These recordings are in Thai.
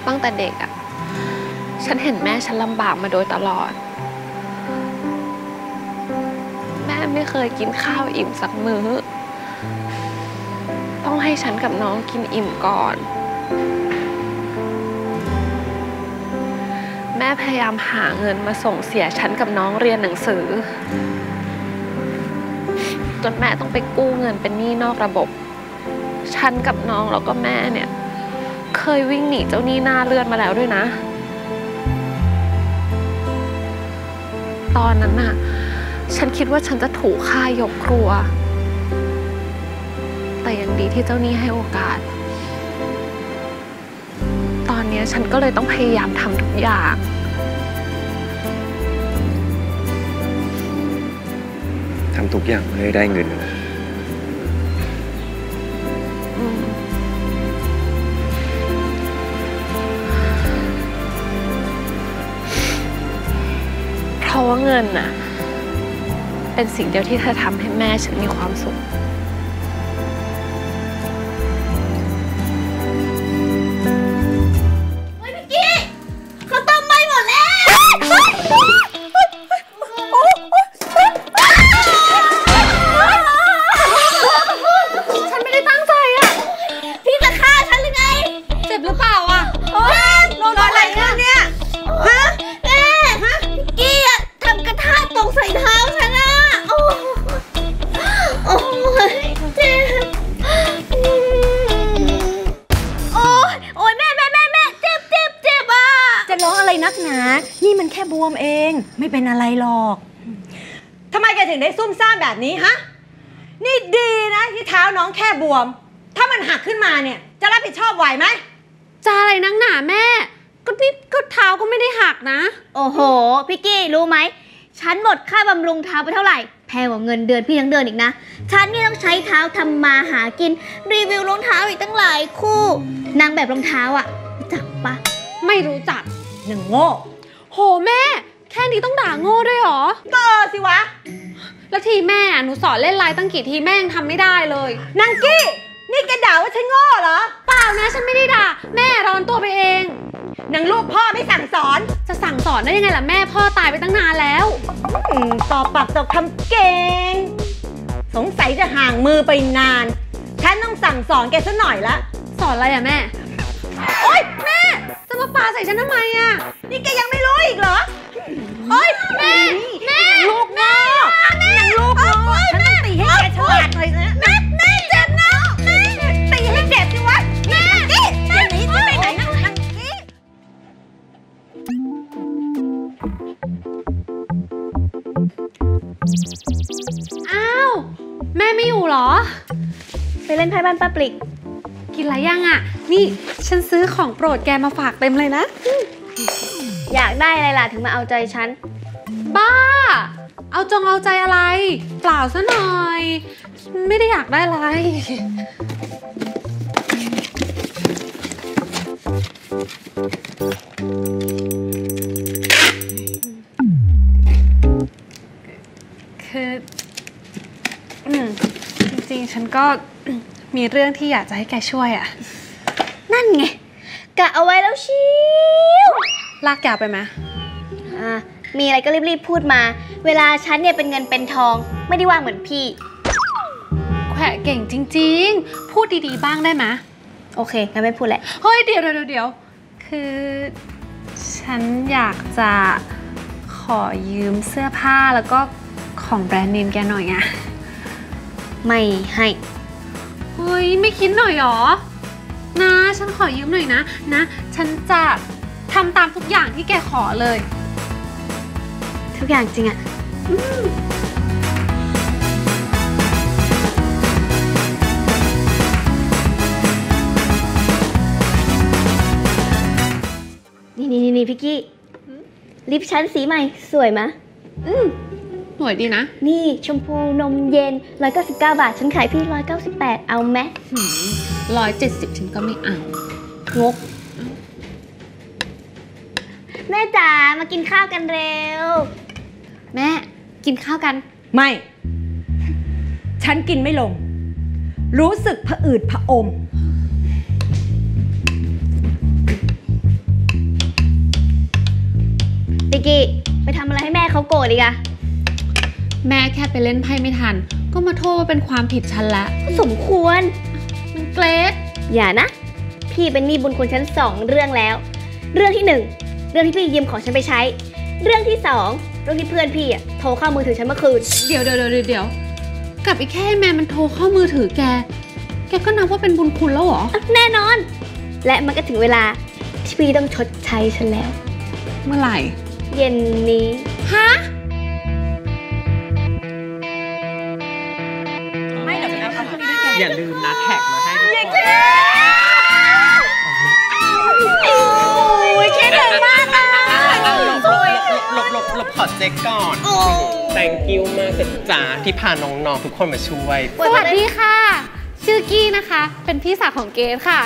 ตั้งแต่เด็กอะฉันเห็นแม่ฉันลำบากมาโดยตลอดแม่ไม่เคยกินข้าวอิ่มสักมื้อต้องให้ฉันกับน้องกินอิ่มก่อนแม่พยายามหาเงินมาส่งเสียฉันกับน้องเรียนหนังสือจนแม่ต้องไปกู้เงินเป็นหนี้นอกระบบฉันกับน้องแล้วก็แม่เนี่ยเคยวิ่งหนีเจ้าหนี้หน้าเลือดมาแล้วด้วยนะตอนนั้นน่ะฉันคิดว่าฉันจะถูกฆ่ายกครัวแต่ยังดีที่เจ้าหนี้ให้โอกาสตอนนี้ฉันก็เลยต้องพยายามทำทุกอย่างทำทุกอย่างเพื่อให้ได้เงินเพราะว่าเงินน่ะเป็นสิ่งเดียวที่เธอทำให้แม่ฉันมีความสุขนี่มันแค่บวมเองไม่เป็นอะไรหรอกทำไมแกถึงได้ซุ่มซ่ามแบบนี้ฮะนี่ดีนะที่เท้าน้องแค่บวมถ้ามันหักขึ้นมาเนี่ยจะรับผิดชอบไหวไหมจะอะไรนักหนาแม่ก็นี่ก็เท้าก็ไม่ได้หักนะโอ้โหพี่กี้รู้ไหมฉันหมดค่าบำรุงเท้าไปเท่าไหร่แพงกว่าเงินเดือนพี่ทั้งเดือนอีกนะฉันนี่ต้องใช้เท้าทำมาหากินรีวิวรองเท้าอีกตั้งหลายคู่นางแบบรองเท้าอ่ะรู้จักปะไม่รู้จักหนึ่งโง่โหแม่แค่นี้ต้องด่าโง่ด้วยหรอก็สิวะแล้วทีแม่หนูสอนเล่นไลน์ตั้งกี่ทีแม่ยังทำไม่ได้เลยนางกี้นี่แกด่าว่าฉันโง่เหรอเปล่านะฉันไม่ได้ด่าแม่ร้อนตัวไปเองนางลูกพ่อไม่สั่งสอนจะสั่งสอนได้ยังไงล่ะแม่พ่อตายไปตั้งนานแล้วตอบปากตอบคำเก่งสงสัยจะห่างมือไปนานฉันต้องสั่งสอนแกซะหน่อยละสอนอะไรอะแม่โอ๊ยแม่จะมาปาใส่ฉันทำไมอะนี่แกยังไม่รู้อีกเหรอโอ๊ยแม่ลูกแม่ลูกฉันต้องตีให้แกฉลาดหน่อยนะแม่เจ็บนะแม่ตีให้เจ็บสิวะแม่กี้จะหนีจะไปไหนนะนางกี้อ้าวแม่ไม่อยู่เหรอไปเล่นไพ่บ้านป้าปลิกกินอะไรยังอ่ะนี่ฉันซื้อของโปรดแกมาฝากเต็มเลยนะอยากได้อะไรล่ะถึงมาเอาใจฉันบ้าเอาใจอะไรเปล่าซะหน่อยไม่ได้อยากได้อะไรคือจริงๆฉันก็มีเรื่องที่อยากจะให้แกช่วยอ่ะนั่นไงกะเอาไว้แล้วชิวลากยาวไปไหมมีอะไรก็รีบๆพูดมาเวลาฉันเนี่ยเป็นเงินเป็นทองไม่ได้ว่างเหมือนพี่แขวะเก่งจริงๆพูดดีๆบ้างได้ไหมโอเคงั้นไม่พูดแหละเฮ้ยเดี๋ยวคือฉันอยากจะขอยืมเสื้อผ้าแล้วก็ของแบรนด์เนมแกหน่อยอะไม่ให้เฮ้ยไม่คิดหน่อยหรอนะฉันขอยืมหน่อยนะฉันจะทำตามทุกอย่างที่แกขอเลยทุกอย่างจริงอะนี่พี่กี้ลิปชั้นสีใหม่สวยมะสวยดีนะนี่ชมพูนมเย็น199 บาทฉันขายพี่198เอาไหม 170ฉันก็ไม่เอางกแม่จ๋ามากินข้าวกันเร็วแม่กินข้าวกันไม่ฉันกินไม่ลงรู้สึกผะอืดผะอมพี่กี้ไปทำอะไรให้แม่เขาโกรธอีกอะแม่แค่ไปเล่นไพ่ไม่ทัน ก็มาโทษว่าเป็นความผิดฉันละสมควรมันเกรดอย่านะ พี่เป็นหนี้บุญคุณฉัน2 เรื่องแล้ว เรื่องที่ 1 เรื่องที่พี่ยืมของฉันไปใช้ เรื่องที่ 2 เรื่องที่เพื่อนพี่อะโทรเข้ามือถือฉันเมื่อคืนเดี๋ยวกับอีกแค่แม่มันโทรเข้ามือถือแกก็นับว่าเป็นบุญคุณแล้วเหรอแน่นอน และมันก็ถึงเวลาที่พี่ต้องชดใช้ฉันแล้วเมื่อไหร่เย็นนี้ฮะไม่เดี๋ยวนะเขาทำได้แกอย่าลืมนะแท็กมาให้ทุกคนโอ้ยคิดถึงมากนะหลบขอเช็คก่อน thank you มากจ้าที่พาน้องๆทุกคนมาช่วยสวัสดีค่ะ ชื่อกี้นะคะ เป็นพี่สาวของเกรดค่ะ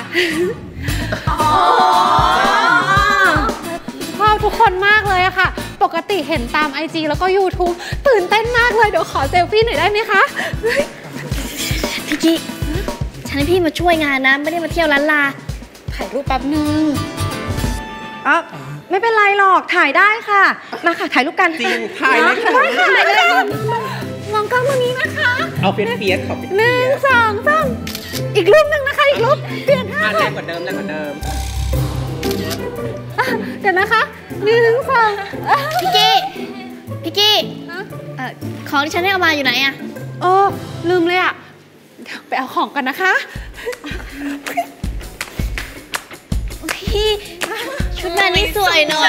ชอบทุกคนมากเลยอะค่ะ ปกติเห็นตาม IG แล้วก็ YouTube ตื่นเต้นมากเลยเดี๋ยวขอเซลฟี่หน่อยได้ไหมคะพี่กี้ฉันให้พี่มาช่วยงานนะ ไม่ได้มาเที่ยวล้านลาถ่ายรูปแป๊บนึงอ๋อไม่เป็นไรหรอกถ่ายได้ค่ะ มาค่ะถ่ายรูปกันจริงถ่ายเลยค่ะถ่ายเลยมองกล้องตรงนี้นะคะเอาเฟียสขอเป็น 1 2 3อีกรูปหนึ่งนะคะ อีกรูปเปลี่ยนท่าแรงกว่าเดิมเดี๋ยวนะคะ1 2 พี่กี้ของที่ฉันให้เอามาอยู่ไหนอะเออลืมเลยอะเดี๋ยวไปเอาของกันนะคะพี่ชุดแม่นี่สวยเนอะ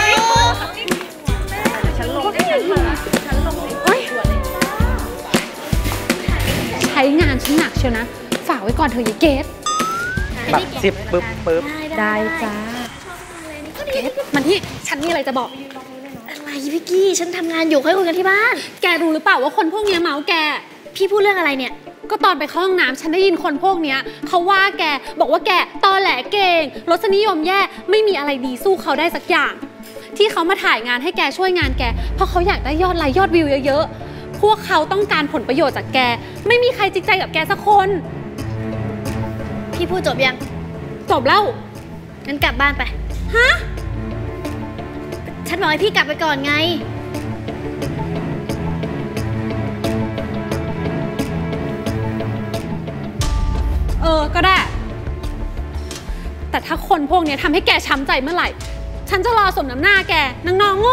ใช้งานฉันหนักเชียวนะ ฝากไว้ก่อนเถอะยายเกดแบบจิบปึ๊บได้จ้าเกดมันที่ฉันมีอะไรจะบอกอะไรพี่กี้ฉันทำงานอยู่ค่อยคุยกันที่บ้านแกรู้หรือเปล่าว่าคนพวกเนี้ยเมาแกพี่พูดเรื่องอะไรเนี่ยก็ตอนไปเข้าห้องน้ำฉันได้ยินคนพวกเนี้ยเขาว่าแกบอกว่าแกตอแหลเก่งรสนิยมแย่ไม่มีอะไรดีสู้เขาได้สักอย่าง ที่เขามาถ่ายงานให้แกช่วยงานแกเพราะเขาอยากได้ยอดไลค์ยอดวิวเยอะๆพวกเขาต้องการผลประโยชน์จากแกไม่มีใครจริงใจกับแกสักคนพี่พูดจบยังจบแล้วงั้นกลับบ้านไปฮะฉันบอกให้พี่กลับไปก่อนไงก็ได้ แต่ถ้าคนพวกเนี้ยทำให้แกช้ำใจเมื่อไหร่ ฉันจะรอสมน้ำหน้าแกนางน้องโง่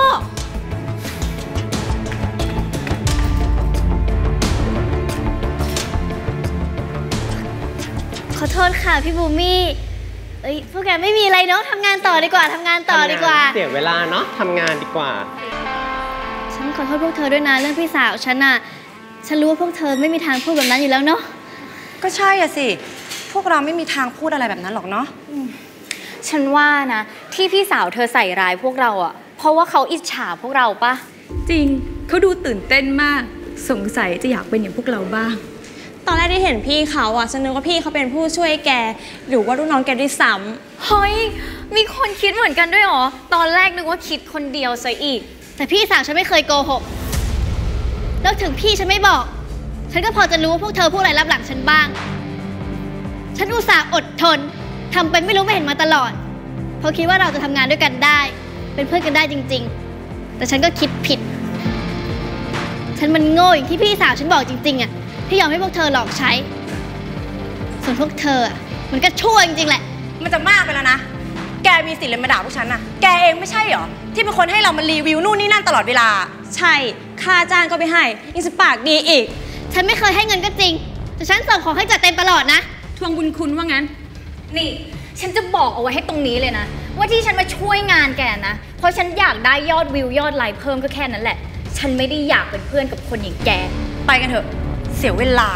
ขอโทษค่ะพี่บูมี่พวกแกไม่มีอะไรเนาะทำงานต่อดีกว่าเสียเวลาเนาะทำงานดีกว่าฉันขอโทษพวกเธอด้วยนะเรื่องพี่สาวฉันน่ะ ฉันรู้ว่าพวกเธอไม่มีทางพูดแบบนั้นอยู่แล้วเนาะก็ใช่อะสิ พวกเราไม่มีทางพูดอะไรแบบนั้นหรอกเนาะฉันว่านะที่พี่สาวเธอใส่ร้ายพวกเราอะเพราะว่าเขาอิจฉาพวกเราปะจริง เขาดูตื่นเต้นมาก สงสัยจะอยากเป็นอย่างพวกเราบ้างตอนแรกที่เห็นพี่เขาอ่ะฉันนึกว่าพี่เขาเป็นผู้ช่วยแกหรือว่าลูกน้องแกด้วยซ้เฮ้ยมีคนคิดเหมือนกันด้วยเหรอตอนแรกนึกว่าคิดคนเดียวซะอีกแต่พี่สาวฉันไม่เคยโกหก แล้วถึงพี่ฉันไม่บอก ฉันก็พอจะรู้ว่าพวกเธอพูดอะไรลับหลังฉันบ้าง ฉันอุตส่าห์อดทนทำเป็นไม่รู้ไม่เห็นมาตลอด เพราะคิดว่าเราจะทำงานด้วยกันได้ เป็นเพื่อนกันได้จริงๆ แต่ฉันก็คิดผิด ฉันมันโง่อย่างที่พี่สาวฉันบอกจริงๆอะที่ยอมให้พวกเธอหลอกใช้ ส่วนพวกเธออะมันก็ชั่วจริงๆแหละมันจะมากไปแล้วนะ แกมีสิทธิ์เลยมาด่าพวกฉันอะแกเองไม่ใช่เหรอ ที่เป็นคนให้เรามารีวิวนู่นนี่นั่นตลอดเวลาำใช่ค่าจ้างก็ไม่ให้ยังจะปากดีอีกฉันไม่เคยให้เงินก็จริง แต่ฉันส่งของให้จัดเต็มตลอดนะทวงบุญคุณว่างั้นนี่ ฉันจะบอกเอาไว้ให้ตรงนี้เลยนะ ว่าที่ฉันมาช่วยงานแกนะ เพราะฉันอยากได้ยอดวิวยอดไลค์เพิ่มก็แค่นั้นแหละ ฉันไม่ได้อยากเป็นเพื่อนกับคนอย่างแกไปกันเถอะ เสียเวลา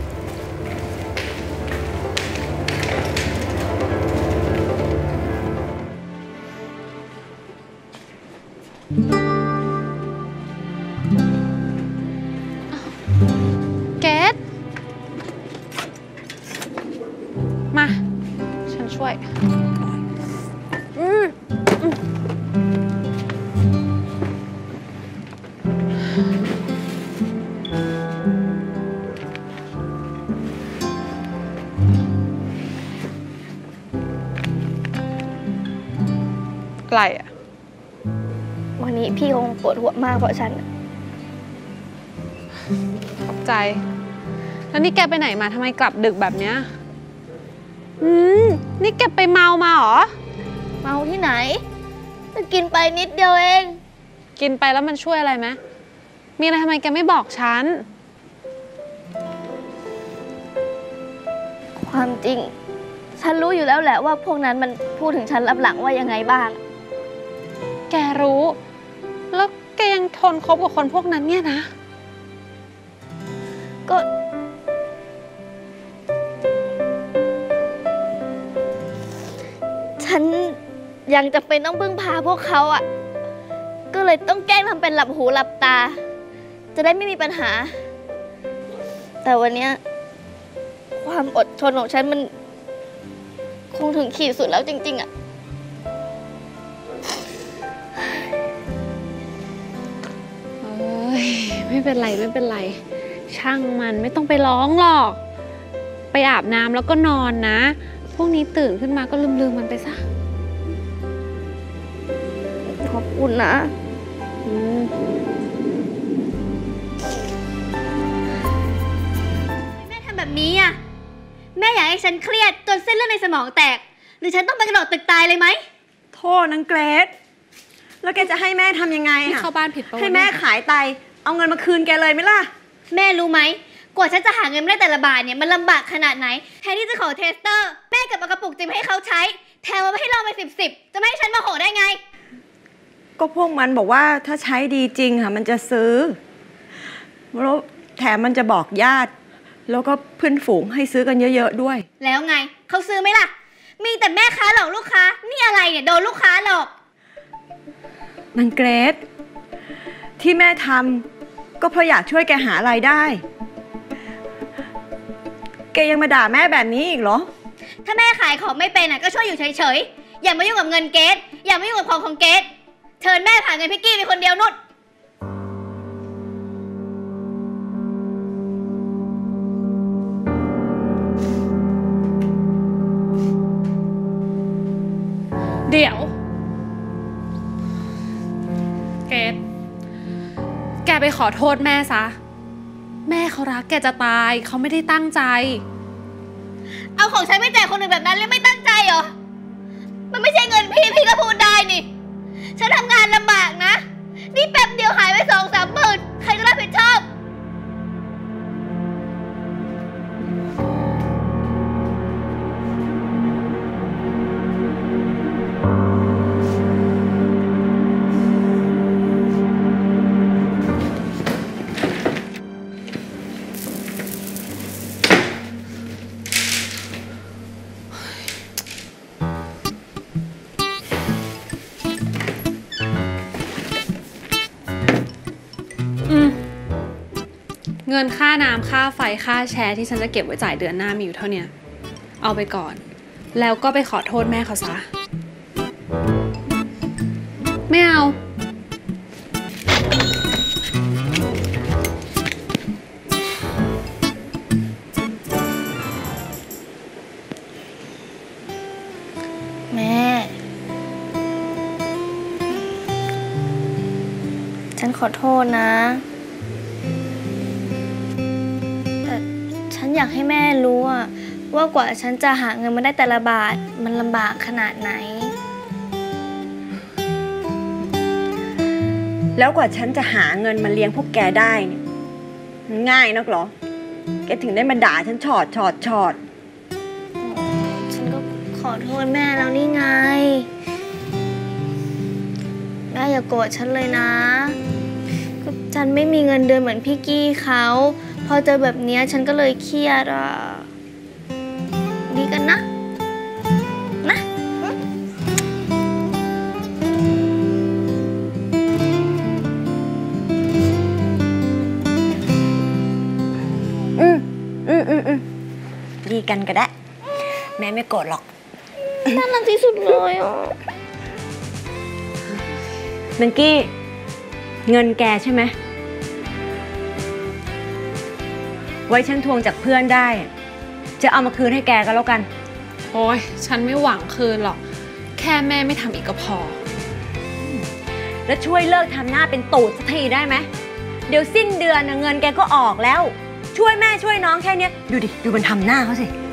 เกดมา ฉันช่วยไกลอะโอ๊วันนี้พี่คงปวดหัวมากเพราะฉันขอบใจ แล้วนี่แกไปไหนมาทำไมกลับดึกแบบเนี้ยนี่แกไปเมามาเหรอเมาที่ไหนจะกินไปนิดเดียวเองกินไปแล้วมันช่วยอะไรไหมมีอะไรทำไมแกไม่บอกฉันความจริง ฉันรู้อยู่แล้วแหละว่าพวกนั้นมันพูดถึงฉันลับหลังว่ายังไงบ้างแกรู้ แล้วแกยังทนคบกับคนพวกนั้นเนี่ยนะก็ฉันยังจำเป็นต้องพึ่งพาพวกเขาอ่ะ ก็เลยต้องแกล้งทำเป็นหลับหูหลับตา จะได้ไม่มีปัญหา แต่วันนี้ความอดทนของฉันมันคงถึงขีดสุดแล้วจริงๆอ่ะเอ้ยไม่เป็นไรไม่เป็นไร ช่างมันไม่ต้องไปร้องหรอก ไปอาบน้ำแล้วก็นอนนะ พวกนี้ตื่นขึ้นมาก็ลืมมันไปซะขอบคุณนะ แม่ทำแบบนี้อ่ะ แม่อยากให้ฉันเครียดจนเส้นเลือดในสมองแตก หรือฉันต้องไปกระโดดตึกตายเลยไหมโทษนางเกรซแล้วแกจะให้แม่ทำยังไงนี่อะเข้าบ้านผิดปะวะให้แม่ขายไตเอาเงินมาคืนแกเลยไหมล่ะแม่รู้ไหม กว่าฉันจะหาเงินมาได้แต่ละบาทเนี่ยมันลำบากขนาดไหน แทนที่จะขอเทสเตอร์ แม่กลับเอากระปุกจิมให้เขาใช้ แถมเอาไปให้เราไป10 จะไม่ให้ฉันมาโหได้ไงก็พวกมันบอกว่าถ้าใช้ดีจริงค่ะมันจะซื้อแล้วแถมมันจะบอกญาติ แล้วก็เพื่อนฝูงให้ซื้อกันเยอะๆด้วยแล้วไงเขาซื้อไหมล่ะ มีแต่แม่ค้าหลอกลูกค้า นี่อะไรเนี่ยโดนลูกค้าหลอกนางเกรซที่แม่ทำก็เพราะอยากช่วยแกหารายได้ แกยังมาด่าแม่แบบนี้อีกเหรอถ้าแม่ขายของไม่เป็นก็ช่วยอยู่เฉยๆ อย่ามายุ่งกับเงินเกดอย่ามายุ่งกับของเกดเชิญแม่ผ่านเงินพี่กี้ไปคนเดียวนุชเดี๋ยว เกดแกไปขอโทษแม่ซะ แม่เขารักแกจะตายเขาไม่ได้ตั้งใจเอาของฉันไม่แจกคนอื่นแบบนั้นเลยไม่ตั้งใจเหรอ มันไม่ใช่เงินพี่ก็พูดได้นี่ ฉันทำงานลำบากนะ นี่แป๊บเดียวหายไป2-3 หมื่นใครจะรับผิดชอบเงินค่าน้ำค่าไฟค่าแชร์ที่ฉันจะเก็บไว้จ่ายเดือนหน้ามีอยู่เท่านี้เอาไปก่อน แล้วก็ไปขอโทษแม่เขาซะ ไม่เอาแม่ ฉันขอโทษนะแต่ฉันอยากให้แม่รู้ว่ากว่าฉันจะหาเงินมาได้แต่ละบาทมันลำบากขนาดไหนแล้วกว่าฉันจะหาเงินมาเลี้ยงพวกแกได้เนี่ยมันง่ายนักเหรอ แกถึงได้มาด่าฉันชอดฉันก็ขอโทษแม่แล้วนี่ไง แม่อย่าโกรธฉันเลยนะก็ฉันไม่มีเงินเดือนเหมือนพี่กี้เขาพอเจอแบบนี้ฉันก็เลยเครียดดีกันนะดีกันก็ได้ แม่ไม่โกรธหรอกน่ารักที่สุดเลยนังกี้เงินแกใช่ไหมไว้ฉันทวงจากเพื่อนได้ จะเอามาคืนให้แกก็แล้วกันโอ้ยฉันไม่หวังคืนหรอก แค่แม่ไม่ทำอีกก็พอแล้วช่วยเลิกทำหน้าเป็นตูดสักทีได้ไหมเดี๋ยวสิ้นเดือนเงินแกก็ออกแล้วช่วยแม่ช่วยน้องแค่เนี้ยดูดิดูมันทำหน้าเขาสิ